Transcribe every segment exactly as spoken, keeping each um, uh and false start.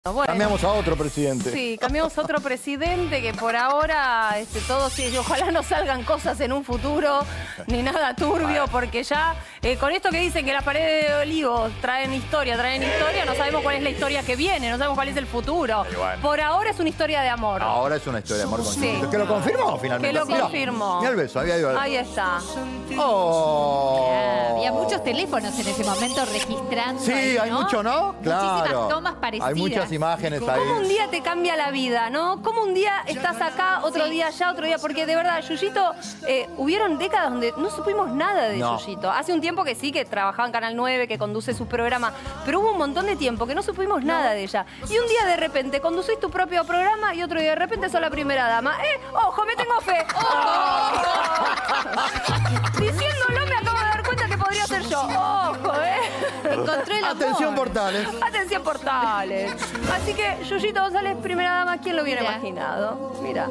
Bueno, cambiamos a otro presidente. Sí, cambiamos a otro presidente que por ahora este, todo sí, ojalá no salgan cosas en un futuro, ni nada turbio, porque ya eh, con esto que dicen que las paredes de Olivos traen historia, traen historia, no sabemos cuál es la historia que viene, no sabemos cuál es el futuro. Bueno. Por ahora es una historia de amor. Ahora es una historia de amor con sí. ¿Que lo confirmó finalmente? Que lo Mirá, confirmó. Mira el beso, había ido. Ahí está. Oh. Ah, había muchos teléfonos en ese momento registrando. Sí, ahí, hay ¿no? mucho, ¿no? Claro. Muchísimas tomas parecidas. Hay muchas imágenes ahí. ¿Cómo un día te cambia la vida, no? ¿Cómo un día estás acá, otro día allá, otro día? Porque de verdad, Yuyito, eh, hubieron décadas donde no supimos nada de no. Yuyito. Hace un tiempo que sí, que trabajaba en Canal nueve, que conduce sus programas, pero hubo un montón de tiempo que no supimos no. nada de ella. Y un día de repente conducís tu propio programa y otro día de repente sos la primera dama. ¡Eh! ¡Ojo, me tengo fe! ¡Ojo! Diciéndolo me acabo de dar cuenta que podría ser yo. ¡Ojo, eh! Encontró el amor. Atención, Portales. Atención, Portales. Así que, Yuyito González, primera dama, ¿quién lo hubiera Mira. imaginado? Mira.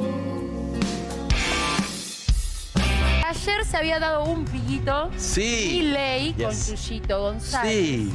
Ayer se había dado un piquito. Sí. Milei con Yes. Yuyito González. Sí.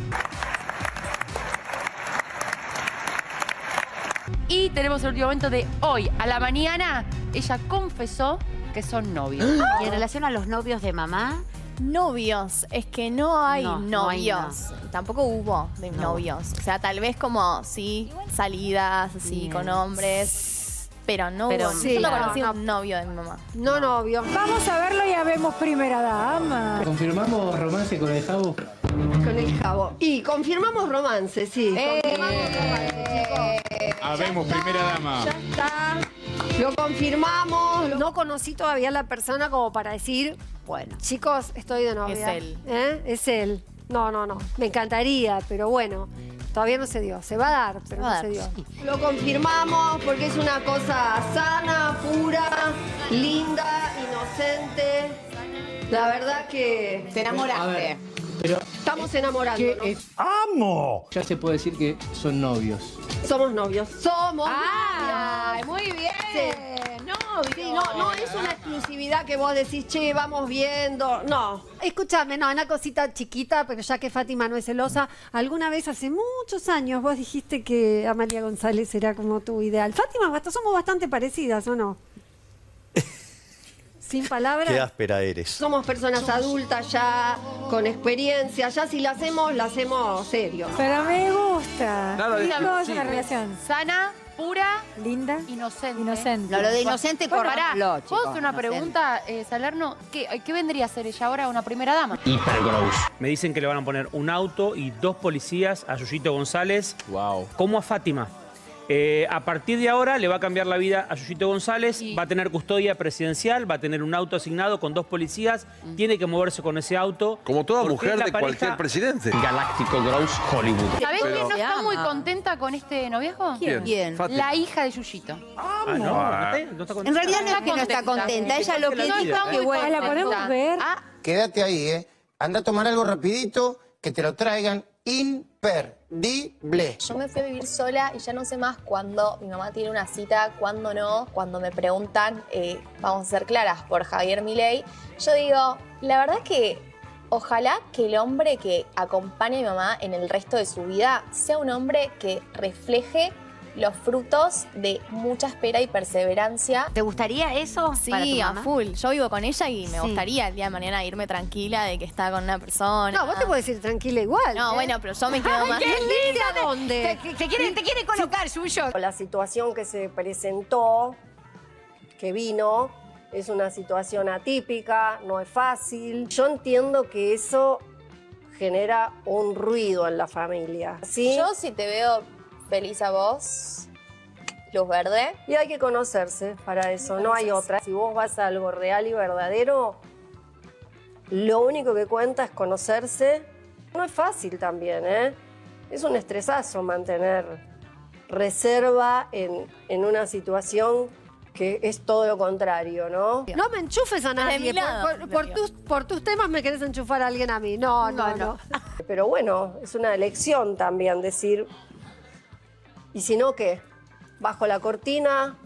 Y tenemos el último momento de hoy. A la mañana, ella confesó que son novios. Y en relación a los novios de mamá, Novios, es que no hay No, no hay novios. Tampoco hubo de No. novios. O sea, tal vez como, sí, salidas así Bien. con hombres. Pero no Pero hubo. sí, yo no no, conocí no. un novio de mi mamá. No, novio. Vamos a verlo y ya vemos primera dama. ¿Confirmamos romance con el Jabo? Con el Jabo. Y confirmamos romance, sí. Confirmamos romance, chicos. Habemos primera dama. Ya está. Lo confirmamos. No conocí todavía a la persona como para decir, bueno. chicos, estoy de novia. Es él. ¿Eh? Es él. No, no, no. Me encantaría, pero bueno. Todavía no se dio. Se va a dar, pero Va a no se dar. dio. Lo confirmamos porque es una cosa sana, pura, linda, inocente. La verdad que Te enamoraste. Pero estamos enamorando. ¿qué es? ¡Amo! Ya se puede decir que son novios. Somos novios. Somos ¡Ay, novios. muy bien! Sí. Novio. Sí, no, no es una exclusividad que vos decís, che, vamos viendo. No. Escúchame, no, una cosita chiquita, pero ya que Fátima no es celosa, alguna vez hace muchos años vos dijiste que Amalia González era como tu ideal. Fátima, basta, somos bastante parecidas, ¿o no? Sin palabras. Qué áspera eres. Somos personas adultas ya, con experiencia, ya si la hacemos, la hacemos serio. Pero me gusta. Nada de- ¿Cómo es sí. una relación? Sana, pura, Linda, inocente. inocente. No, lo de inocente, Bueno, pará, corrámoslo, chicos. ¿puedo hacer una inocente. pregunta, eh, Salerno? ¿Qué, ¿Qué vendría a ser ella ahora, una primera dama? Me dicen que le van a poner un auto y dos policías a Yuyito González, Wow. como a Fátima. Eh, a partir de ahora le va a cambiar la vida a Yuyito González, Sí. va a tener custodia presidencial, va a tener un auto asignado con dos policías, tiene que moverse con ese auto. Como toda porque mujer es la de pareja- cualquier presidente. Galáctico Gross Hollywood. ¿Sabés Pero- quién no está muy Ama. contenta con este noviazgo? ¿Quién? ¿Quién? Fátima. La hija de Yuyito. Ah, no, no está- no está contenta. En realidad no es que no está contenta. contenta. Ella lo que No dijo está es que muy bueno. ¿La podemos contenta. ver? Ah, Quédate ahí, ¿eh? Anda a tomar algo rapidito, que te lo traigan imperdible. Yo me fui a vivir sola y ya no sé más cuándo mi mamá tiene una cita, cuándo no. Cuando me preguntan, eh, vamos a ser claras, por Javier Milei, yo digo, la verdad es que ojalá que el hombre que acompañe a mi mamá en el resto de su vida sea un hombre que refleje los frutos de mucha espera y perseverancia. ¿Te gustaría eso para tu Sí, a mamá? full. Yo vivo con ella y me Sí. gustaría el día de mañana irme tranquila de que está con una persona. No, vos te podés ir tranquila igual. No, ¿eh? bueno, pero yo me quedo más. ¡Qué linda! ¿Dónde? Te, te quiere, te quiere colocar, Yuyo. La situación que se presentó, que vino, es una situación atípica, no es fácil. Yo entiendo que eso genera un ruido en la familia. ¿Sí? Yo si te veo feliz a vos, luz verde. Y hay que conocerse para eso, no hay otra. Si vos vas a algo real y verdadero, lo único que cuenta es conocerse. No es fácil también, ¿eh? Es un estresazo mantener reserva en, en una situación que es todo lo contrario, ¿no? No me enchufes a nadie. De mi lado, por, por- por Gloria. tus, por tus temas me querés enchufar a alguien a mí. No, no, no. Pero bueno, es una elección también decir, ¿y si no qué? Bajo la cortina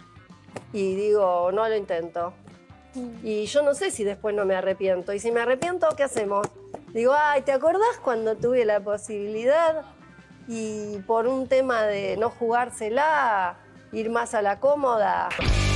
y digo, no lo intento. Y yo no sé si después no me arrepiento. Y si me arrepiento, ¿qué hacemos? Digo, ay, ¿te acordás cuando tuve la posibilidad? y por un tema de no jugársela, ir más a la cómoda.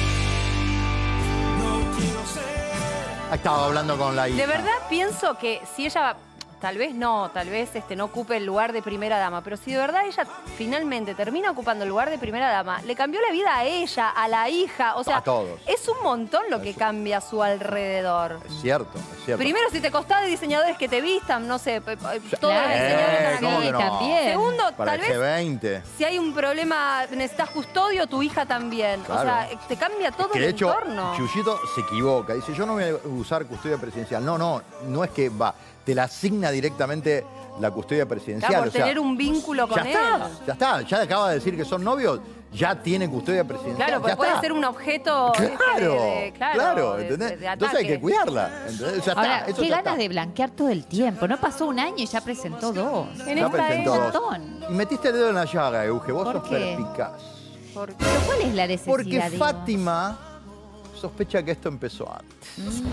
Estaba hablando con la hija. De verdad pienso que si ella, tal vez no, tal vez este, no ocupe el lugar de primera dama, pero si de verdad ella finalmente termina ocupando el lugar de primera dama, le cambió la vida a ella, a la hija, o sea, A todos. es un montón lo que cambia a su alrededor. Es cierto, es cierto. Primero, si te costaba de diseñadores que te vistan, no sé, pe- pe- todos los Eh, diseñadores ¿cómo aquí. que no? también. Segundo, Para tal el vez G veinte. si hay un problema, necesitas custodio, tu hija también. Claro. O sea, te cambia todo Que el de hecho, entorno. Chuyito se equivoca. Dice, yo no voy a usar custodia presidencial. No, no, no es que va. Te la asigna directamente la custodia presidencial. Claro, por o sea, tener un vínculo con ya él. está, ya está. Ya acaba de decir que son novios, ya tiene custodia presidencial. Claro, porque ya puede está. ser un objeto este, Claro, de, de- claro, claro, de- ¿entendés? de- de Entonces hay ataque. que cuidarla. ¿entendés? Ya Ahora, está, eso qué ya ganas está. de blanquear todo el tiempo. No pasó un año y ya presentó dos. En Ya esta presentó es- un dos. montón. Y metiste el dedo en la llaga, Euge. Vos ¿Por sos qué? perspicaz. Porque- Pero ¿cuál es la necesidad? Porque digo? Fátima sospecha que esto empezó antes.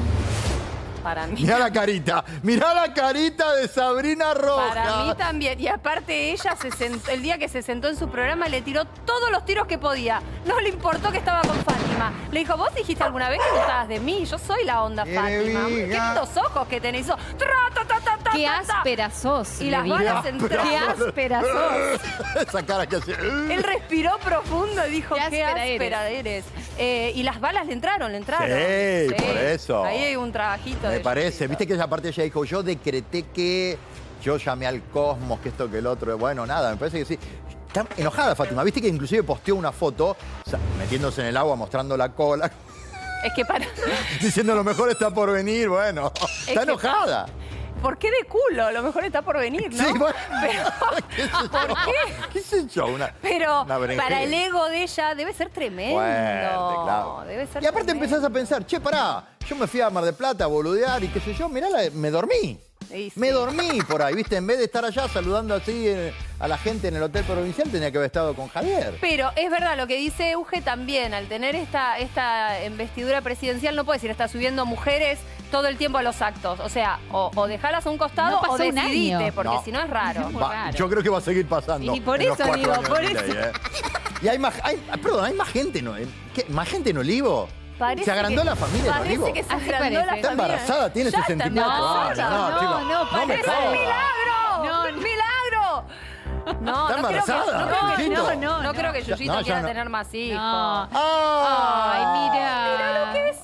Para mí. Mirá la carita, mirá la carita de Sabrina Rojas. Para mí también. Y aparte ella se sentó, el día que se sentó en su programa le tiró todos los tiros que podía. No le importó que estaba con Fátima. Le dijo, vos dijiste alguna vez que gustabas de mí. Yo soy la onda Qué Fátima. Qué viga. lindos ojos que tenés. Hizo tra, ta, ta, ta, ta, Qué ta, ta. áspera sos. Y le las digo. balas Qué entraron. áspera sos. Esa cara que hace. Él respiró profundo y dijo, Qué qué áspera áspera eres. Eh, y las balas le entraron, le entraron. Sí, por eso. Ahí hay un trabajito. Me de parece. Chuyito. Viste que esa parte ella dijo, yo decreté que yo llamé al cosmos, que esto, que el otro. Bueno, nada, me parece que sí. Está enojada Fátima. Viste que inclusive posteó una foto o sea, metiéndose en el agua, mostrando la cola, Es que para... diciendo lo mejor está por venir. Bueno, está que- enojada. ¿Por qué de culo? Lo mejor está por venir, ¿no? Sí, bueno. Pero, ¿Qué sé yo? ¿por qué? ¿Qué sé yo? Una, Pero una berenjena. para el ego de ella debe ser tremendo. Fuerte, claro. Debe ser Y aparte tremendo. empezás a pensar, che, pará, yo me fui a Mar del Plata a boludear y qué sé yo, mirá, la- me dormí. Sí, sí. Me dormí por ahí, ¿viste? En vez de estar allá saludando así eh, a la gente en el hotel provincial, tenía que haber estado con Javier. Pero es verdad lo que dice Euge también, al tener esta, esta investidura presidencial no puedes ir, está subiendo mujeres todo el tiempo a los actos. O sea, o, o dejalas a un costado No pasó o un decidite, año. porque No. si no es raro. Muy Va, raro. yo creo que va a seguir pasando. Y por en los eso cuatro digo, años por de eso. Milei, ¿eh? Y hay más, hay, perdón, hay más gente, ¿no? ¿Qué? ¿Más gente en Olivo? Parece ¿Se agrandó que- la familia en Olivo? Parece que se Así agrandó la parece. Está familia. embarazada, tiene Ya sesenta y está cuatro años. embarazada. No, chicos, no, no me ¡Es un jodas. milagro! No, no. ¡Milagro! No, Está no creo que, embarazada, no, creo que Chuyito. no, no, No, no no. creo que Ya- Chuyito no, ya quiera no. tener más hijos. No. ¡Ah! Ay, mira. Mira lo que es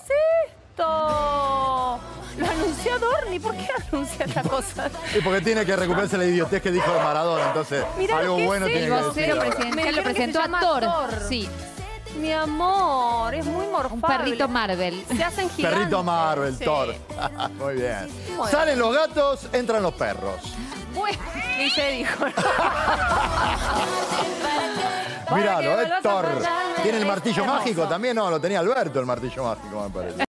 esto. Lo anunció Dorni. ¿Por qué anuncia esta cosa? Y porque tiene que recuperarse la idiotez que dijo Maradona, entonces Mirá lo algo que bueno es tiene El que eso. decir. vocero ahora. Me presidencial lo dijeron que presentó se a llama Thor. Thor. Sí, Mi amor, es muy morfable. un perrito Marvel. Se hacen gigantes. Perrito Marvel, Sí. Thor. Muy bien. Bueno. Salen los gatos, entran los perros. Bueno, y se dijo. Míralo, que es vuelvas a Thor. fallar, ¿Tiene el es martillo hermoso. mágico? También no, lo tenía Alberto el martillo mágico, me parece.